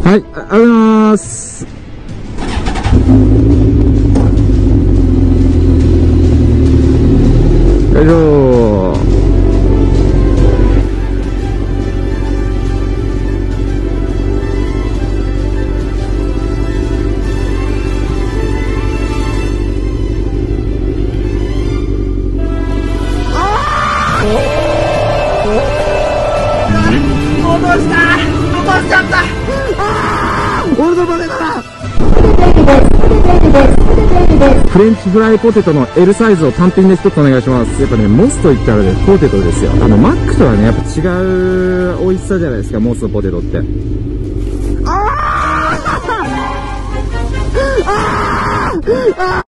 はい、ありがとうございます。よいしょー。 落としちゃった。 俺のバネだな。フレンチフライポテトの L サイズを単品で一つお願いします。やっぱね、モスと言ったらね、ポテトですよ。マックとはね、やっぱ違う美味しさじゃないですか、モスのポテトって。